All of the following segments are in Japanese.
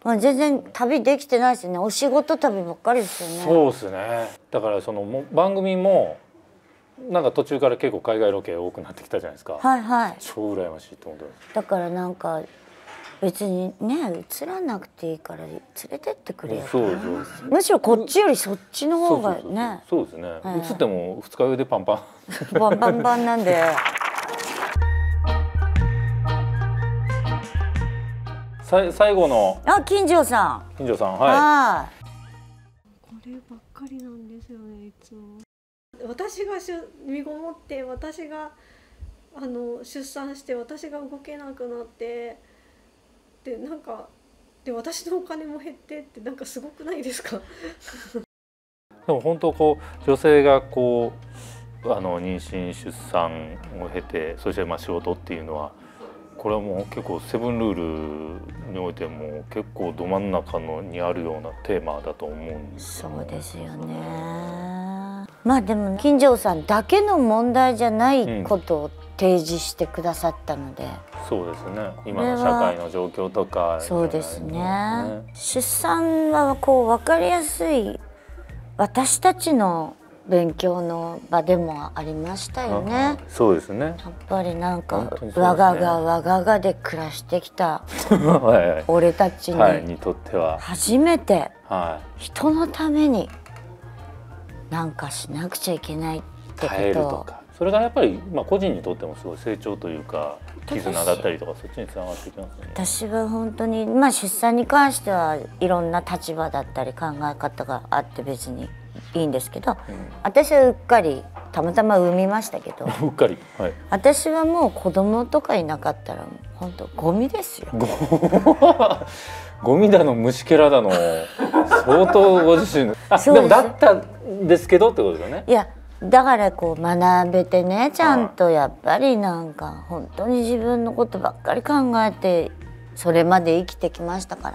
まあ全然旅できてないですよね。お仕事旅ばっかりですよね。 そうですね。だからその番組もなんか途中から結構海外ロケ多くなってきたじゃないですか。 はいはい。 超羨ましいと思ってます。 だからなんか別にね映らなくていいから連れてってくれよ。 そうそう。 むしろこっちよりそっちの方がね。 そうですね。映っても2日酔いでパンパン。 バンバンバンなんで。 最後の金城さん。 金城さん、はい。こればっかりなんですよね、いつも。私が身ごもって、私が出産して、私が動けなくなって、でなんかで私のお金も減ってってなんかすごくないですか？ でも本当こう女性がこう妊娠出産を経て、そして仕事っていうのは。これはもう結構セブンルールにおいても結構ど真ん中にあるようなテーマだと思うんですよね。 そうですよね。まあでも金城さんだけの問題じゃないことを提示してくださったので、 そうですね。今の社会の状況とか、 そうですね。出産はこう分かりやすい私たちの勉強の場でもありましたよね。 そうですね。 やっぱりなんか我ががで暮らしてきた俺たちにとっては初めて人のためになんかしなくちゃいけないってことを、 それがやっぱり個人にとってもすごい成長というか絆だったりとか、そっちにつながってきますね。 私は本当に出産に関してはいろんな立場だったり考え方があって別にいいんですけど、私はうっかりたまたま産みましたけど、 うっかり、 私はもう子供とかいなかったら本当ゴミですよ。 ゴミだの虫けらだの相当ご自身のでもだったんですけどってことですよね。 いやだからこう学べてね、ちゃんとやっぱりなんか本当に自分のことばっかり考えてそれまで生きてきましたから、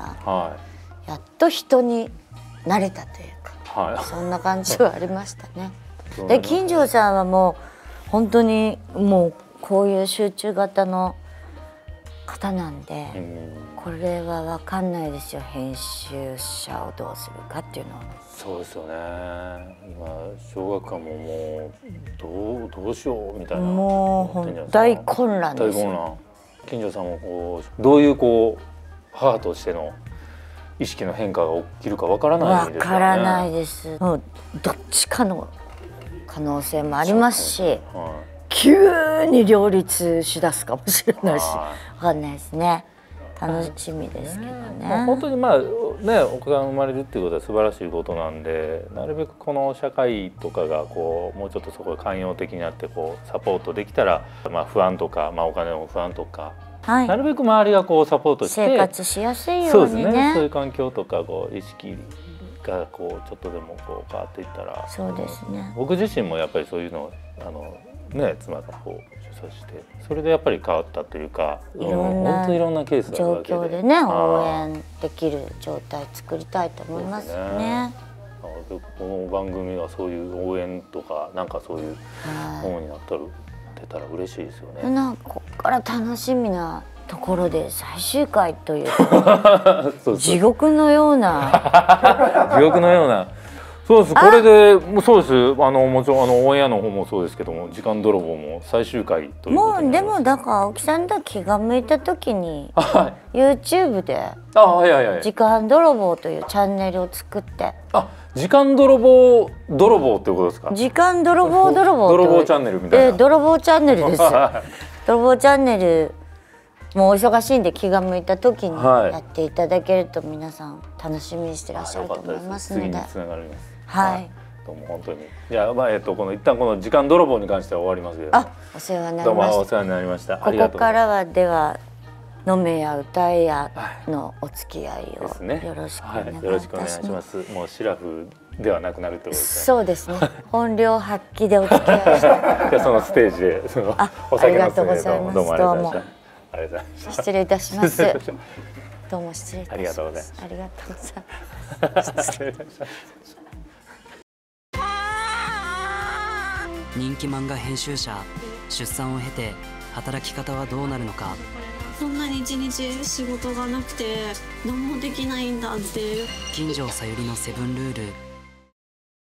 やっと人になれたというか、そんな感じはありましたね。で金城さんはもう本当にもうこういう集中型の方なんで、これは分かんないですよ、編集者をどうするかっていうのは。 そうですよね。今小学館ももうどうしようみたいな、 もう大混乱ですよ。 金城さんもこうどういうこう母としての意識の変化が起きるかわからないですよね。わからないです。もうどっちかの可能性もありますし、急に両立しだすかもしれないし、わかんないですね。楽しみですけどね。 本当にお子が生まれるっていうことは素晴らしいことなんで、なるべくこの社会とかがこうもうちょっとそこで寛容的になってこうサポートできたら、不安とか、お金の不安とか、なるべく周りがこうサポートして生活しやすいようにね。 そういう環境とかこう意識がこうちょっとでもこう変わっていったら、 そうですね。 僕自身もやっぱりそういうの妻がこう出産してそれでやっぱり変わったというか、本当にいろんなケースがあるわけで、 状況でね応援できる状態作りたいと思いますよね。 この番組はそういう応援とかなんかそういうものになってたら嬉しいですよね。 なんかここから楽しみなところで最終回という地獄のような地獄のような。そうです。これでそうです。もちろんオンエアの方もそうですけども、時間泥棒も最終回ということもうでもだから青木さんだ気が向いた時に YouTube で時間泥棒というチャンネルを作って、 時間泥棒っていうことですか？ 時間泥棒チャンネルみたいな。 泥棒チャンネルです。泥棒チャンネルもうお忙しいんで気が向いた時にやっていただけると皆さん楽しみにしてらっしゃると思いますので。 次につながります。 はい。 どうも本当に。いや一旦この時間泥棒に関しては終わりますけど。 お世話になりました。 どうもお世話になりました。 ここからはでは飲めや歌えやのお付き合いをよろしくお願いいたします。 よろしくお願いします。もうシラフではなくなるってことですね。 そうですね。本領発揮でお付き合いして。 じゃあそのステージでお酒のステージでどうもありがとうございました。ありがとうございました。 失礼いたします。どうも失礼いたします。 ありがとうございます。 ありがとうございます。 人気漫画編集者、出産を経て働き方はどうなるのか。 こんなに一日仕事がなくて何もできないんだって。 金城さゆりのセブンルール。